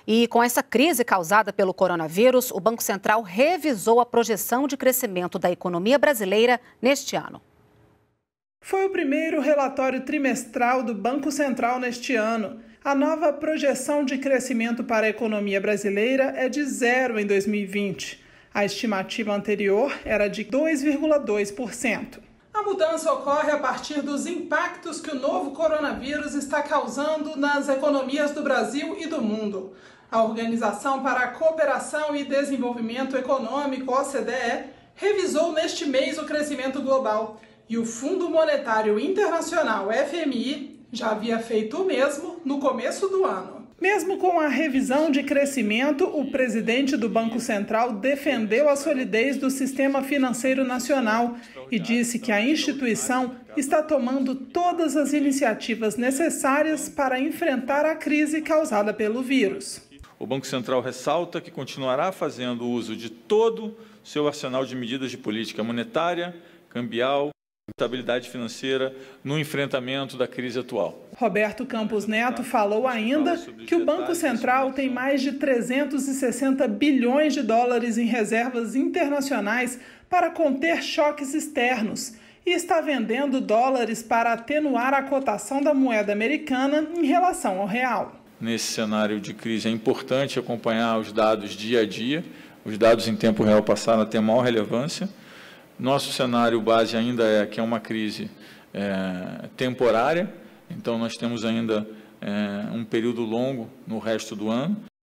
E com essa crise causada pelo coronavírus, o Banco Central revisou a projeção de crescimento da economia brasileira neste ano. Foi o primeiro relatório trimestral do Banco Central neste ano. A nova projeção de crescimento para a economia brasileira é de 0 em 2020. A estimativa anterior era de 2,2%. A mudança ocorre a partir dos impactos que o novo coronavírus está causando nas economias do Brasil e do mundo. A Organização para a Cooperação e Desenvolvimento Econômico, OCDE, revisou neste mês o crescimento global e o Fundo Monetário Internacional, FMI, já havia feito o mesmo no começo do ano. Mesmo com a revisão de crescimento, o presidente do Banco Central defendeu a solidez do sistema financeiro nacional e disse que a instituição está tomando todas as iniciativas necessárias para enfrentar a crise causada pelo vírus. O Banco Central ressalta que continuará fazendo uso de todo o seu arsenal de medidas de política monetária, cambial, estabilidade financeira no enfrentamento da crise atual. Roberto Campos Neto falou ainda que o Banco Central tem mais de 360 bilhões de dólares em reservas internacionais para conter choques externos e está vendendo dólares para atenuar a cotação da moeda americana em relação ao real. Nesse cenário de crise é importante acompanhar os dados dia a dia. Os dados em tempo real passaram a ter maior relevância. Nosso cenário base ainda é que é uma crise temporária, então nós temos ainda um período longo no resto do ano.